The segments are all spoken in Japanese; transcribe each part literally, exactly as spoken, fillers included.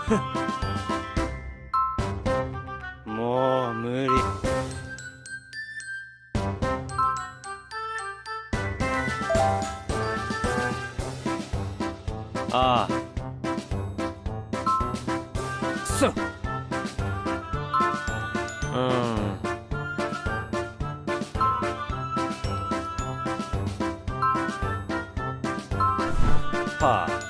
もう無理。ああ。 そう。 うん。はあ。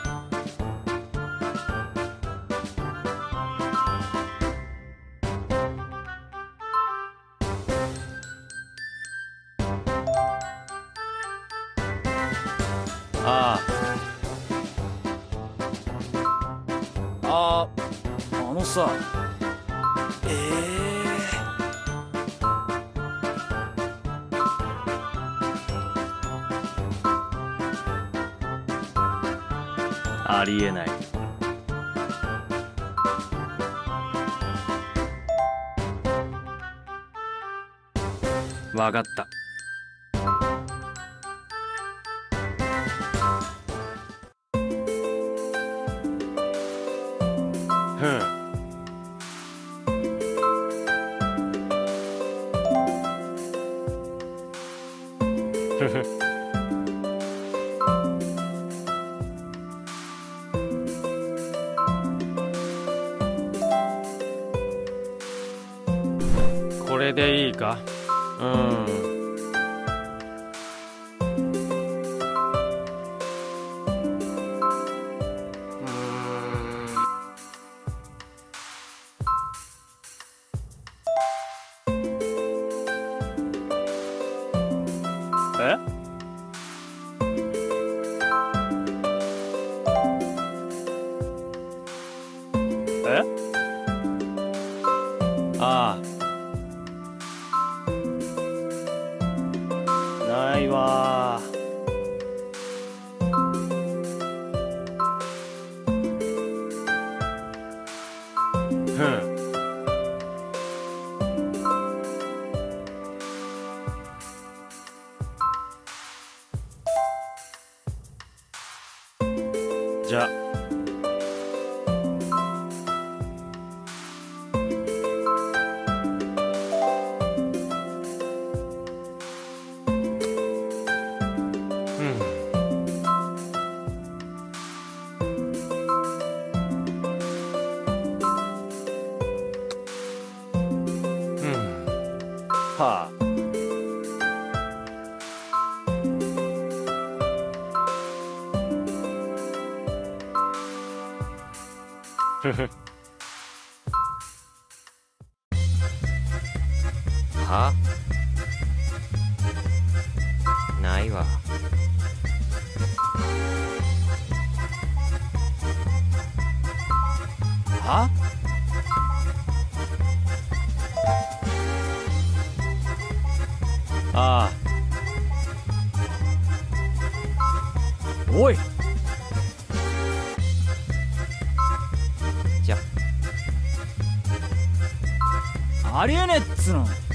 ああ、あのさ。ええあ、ありえない。わかった。ふん。ふふ。これでいいか。うん。ええああ、ないわー。ふん。じゃあ。うん。うん。はあ。ふふ。はないわ。 はあおい。 あ。じゃ。 ありえねえっつの。